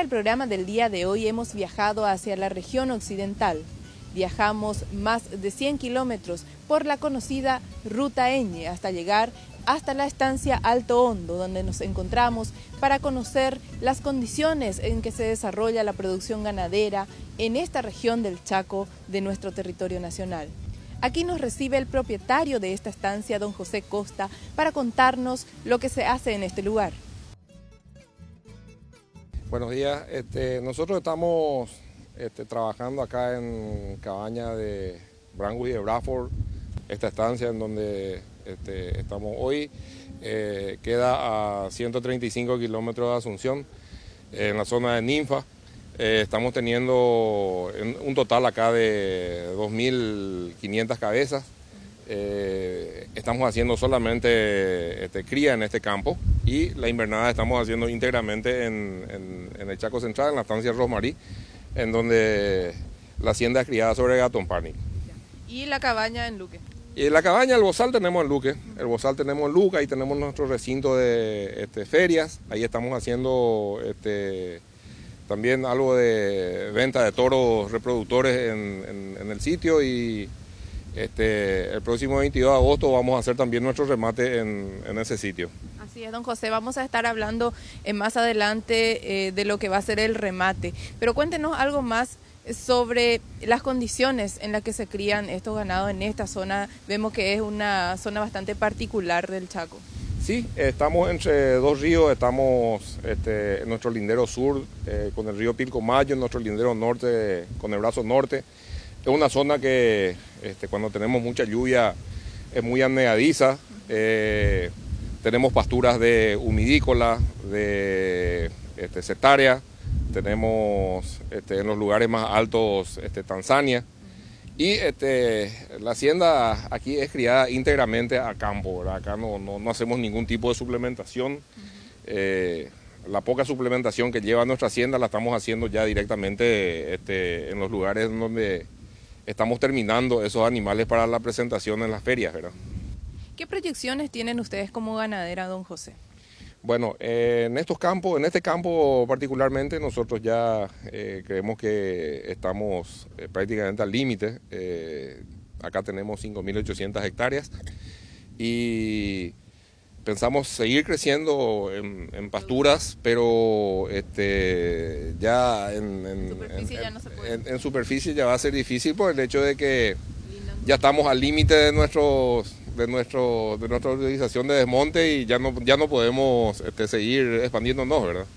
el programa del día de hoy hemos viajado hacia la región occidental. Viajamos más de 100 kilómetros por la conocida Ruta Eñe hasta llegar hasta la estancia Alto Hondo, donde nos encontramos para conocer las condiciones en que se desarrolla la producción ganadera en esta región del Chaco de nuestro territorio nacional. Aquí nos recibe el propietario de esta estancia, don José Costa, para contarnos lo que se hace en este lugar. Buenos días, nosotros estamos trabajando acá en Cabaña de Brangus y de Bradford. Esta estancia en donde estamos hoy queda a 135 kilómetros de Asunción, en la zona de Ninfa. Estamos teniendo un total acá de 2.500 cabezas. Estamos haciendo solamente cría en este campo y la invernada estamos haciendo íntegramente en el Chaco Central, en la estancia Rosmarí, en donde la hacienda es criada sobre Gatón-Parni. ¿Y la cabaña en Luque? Y la cabaña, el bozal tenemos en Luque, ahí tenemos nuestro recinto de ferias, ahí estamos haciendo también algo de venta de toros reproductores en el sitio y el próximo 22 de agosto vamos a hacer también nuestro remate en ese sitio. Así es, don José, vamos a estar hablando más adelante de lo que va a ser el remate, pero cuéntenos algo más sobre las condiciones en las que se crían estos ganados en esta zona. Vemos que es una zona bastante particular del Chaco. Sí, estamos entre dos ríos, estamos en nuestro lindero sur con el río Pilcomayo, en nuestro lindero norte con el brazo norte. Es una zona que cuando tenemos mucha lluvia es muy anegadiza. Tenemos pasturas de humidícola, de cetárea. Tenemos en los lugares más altos Tanzania. Y la hacienda aquí es criada íntegramente a campo, ¿verdad? Acá no hacemos ningún tipo de suplementación. La poca suplementación que lleva nuestra hacienda la estamos haciendo ya directamente en los lugares donde estamos terminando esos animales para la presentación en las ferias, ¿verdad? ¿Qué proyecciones tienen ustedes como ganadera, don José? Bueno, en este campo particularmente nosotros ya creemos que estamos prácticamente al límite. Acá tenemos 5.800 hectáreas y pensamos seguir creciendo en pasturas, pero ya en superficie ya va a ser difícil por el hecho de que ya estamos al límite de nuestra utilización de desmonte y ya no podemos seguir expandiéndonos, ¿verdad?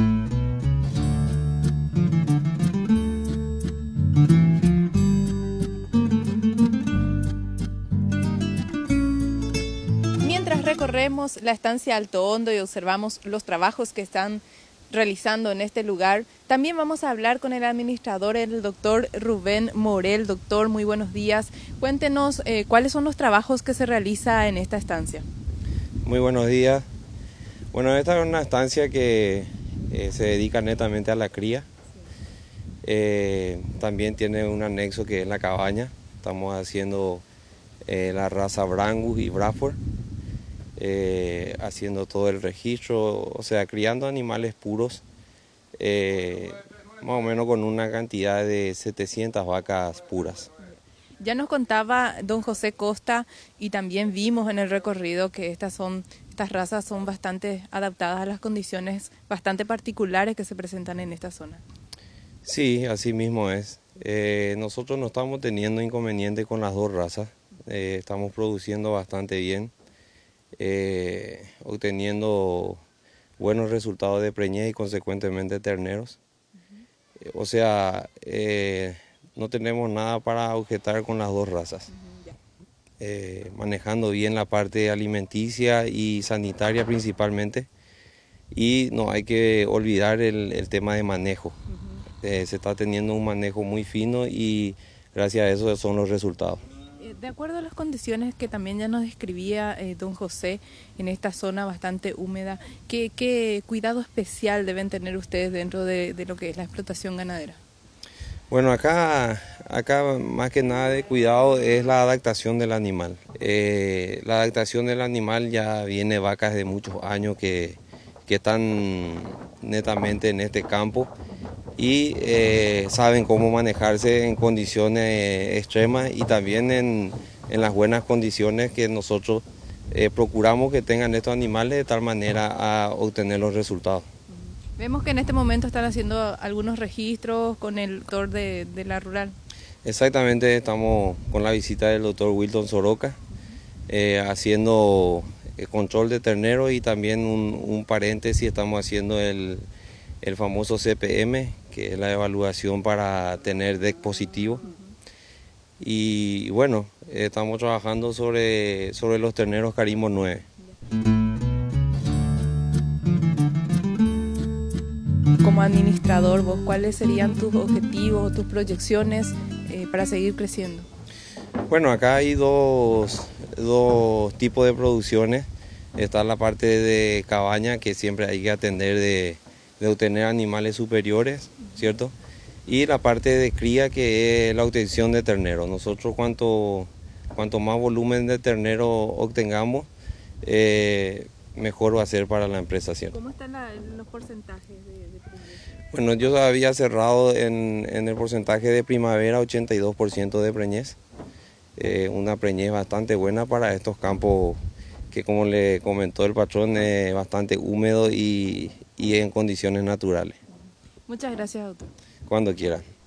Mientras recorremos la estancia Alto Hondo y observamos los trabajos que están realizando en este lugar, también vamos a hablar con el administrador, el doctor Rubén Morel. Doctor, muy buenos días. Cuéntenos cuáles son los trabajos que se realiza en esta estancia. Muy buenos días. Bueno, esta es una estancia que se dedica netamente a la cría. También tiene un anexo que es la cabaña. Estamos haciendo la raza Brangus y Bradford. Haciendo todo el registro, o sea, criando animales puros, más o menos con una cantidad de 700 vacas puras. Ya nos contaba don José Costa y también vimos en el recorrido que estas razas son bastante adaptadas a las condiciones bastante particulares que se presentan en esta zona. Sí, así mismo es. Nosotros no estamos teniendo inconveniente con las dos razas, estamos produciendo bastante bien. Obteniendo buenos resultados de preñez y consecuentemente terneros. O sea, no tenemos nada para objetar con las dos razas. Manejando bien la parte alimenticia y sanitaria principalmente. Y no hay que olvidar el tema de manejo. Se está teniendo un manejo muy fino y gracias a eso son los resultados. De acuerdo a las condiciones que también ya nos describía don José en esta zona bastante húmeda, ¿qué cuidado especial deben tener ustedes dentro de lo que es la explotación ganadera? Bueno, acá más que nada de cuidado es la adaptación del animal. La adaptación del animal ya viene vacas de muchos años que que están netamente en este campo y saben cómo manejarse en condiciones extremas y también en las buenas condiciones que nosotros procuramos que tengan estos animales de tal manera a obtener los resultados. Vemos que en este momento están haciendo algunos registros con el doctor de la rural. Exactamente, estamos con la visita del doctor Wilton Soroka, haciendo control de ternero y también un paréntesis, estamos haciendo el famoso CPM, que es la evaluación para tener DEC positivo. Y bueno, estamos trabajando sobre los terneros Carimbo 9. Como administrador, vos, ¿cuáles serían tus objetivos, tus proyecciones para seguir creciendo? Bueno, acá hay dos tipos de producciones. Está la parte de cabaña, que siempre hay que atender de obtener animales superiores, ¿cierto? Y la parte de cría, que es la obtención de ternero. Nosotros cuanto más volumen de ternero obtengamos, mejor va a ser para la empresa, ¿cierto? ¿Cómo están los porcentajes de preñez? Bueno, yo había cerrado en el porcentaje de primavera 82% de preñez. Una preñez bastante buena para estos campos que, como le comentó el patrón, es bastante húmedo y en condiciones naturales. Muchas gracias, doctor. Cuando quieran.